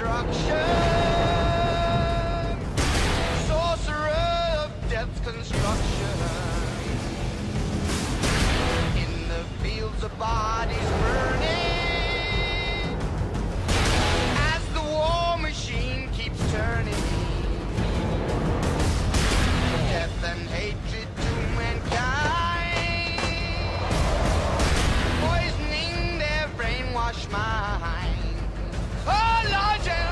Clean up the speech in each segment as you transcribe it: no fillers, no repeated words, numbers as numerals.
reconstruction, sorcerer of death's construction. In the fields of bodies burning, as the war machine keeps turning, death and hatred to mankind, poisoning their brainwashed mind. Oh, Lord, yeah.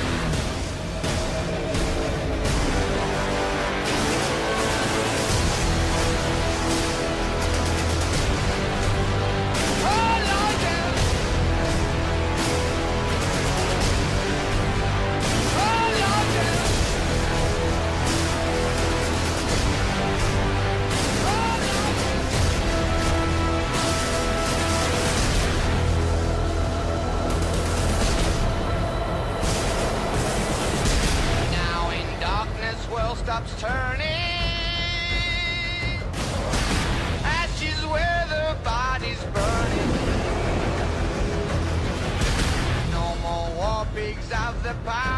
Oh, Lord, yeah. Oh, Lord, yeah. Oh, Lord, yeah. Now in darkness, world stops turning. Ashes where the body's burning. No more war pigs have the power.